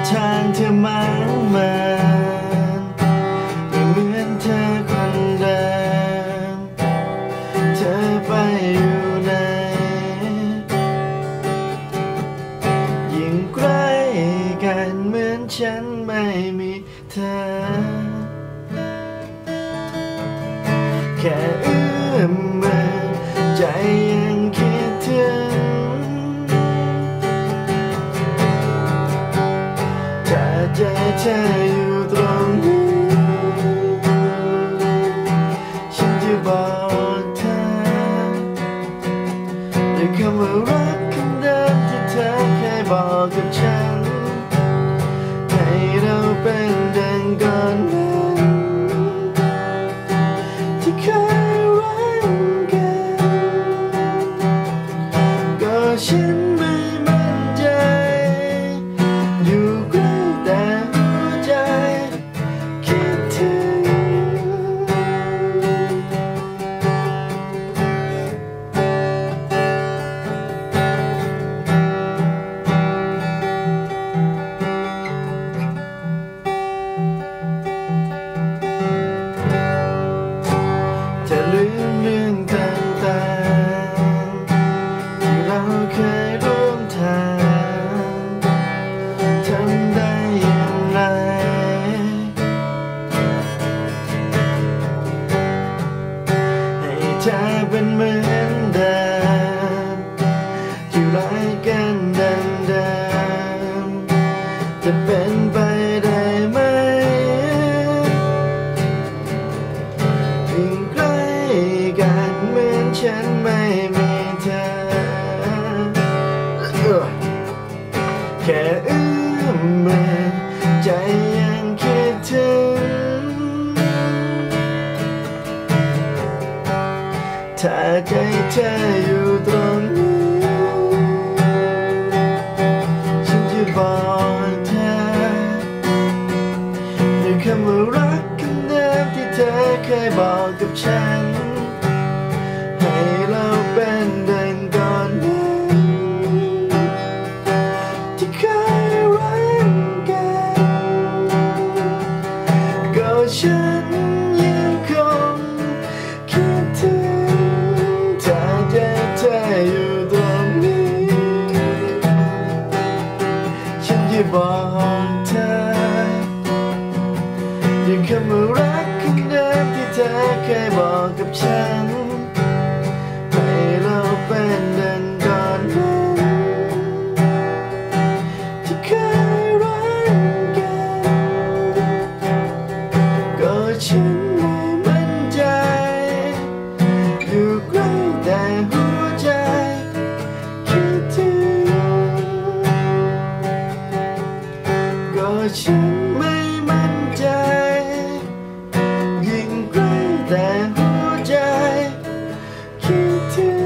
ทางเธอมาไม่เหมือนเธอคนเดิมเธอไปอยู่ไหนยิ่งใกล้กันเหมือนฉันไม่มีเธอแค่เอื้อมมือใจยังคิดถึงถ้าใจเธออยู่ตรงนี้ฉันจะบอกเธอด้วยคำว่ารักคำเดิมที่เธอเคยบอกกับฉันให้เราเป็นดังก่อนนั้นที่เคยรักกันก็ฉันไม่มั่นใจอยู่ใกล้แต่หัวใจคิดถึงจะลืมเรื่องต่างๆที่เราเคยร่วมทางทำได้อย่างไรให้เธอเป็นเหมือนเดิมอยู่รักกันดังเดิมจะเป็นไปได้ไหมยิ่งใกล้กันเหมือนฉันไม่มีเธอแค่เอื้อมมือใจยังคิดถึงถ้าใจเธออยู่ตรงนี้ฉันจะบอกเธอด้วยคำว่ารักคำเดิมที่เธอเคยบอกกับฉันให้เราเป็นดังก่อนนั้นที่เคยรักกันก็ฉันยังคงคิดถึงถ้าใจเธออยู่ตรงนี้ฉันจะบอกเธอด้วยคำว่ารักคำเดิมที่เธอเคยบอกกับฉันให้เราเป็นดังก่อนนั้นที่เคยรักกันก็ฉันไม่มั่นใจอยู่ใกล้แต่หัวใจคิดถึงก็ฉันไม่มั่นใจยิ่งใกล้แต่หัวใจคิดถึง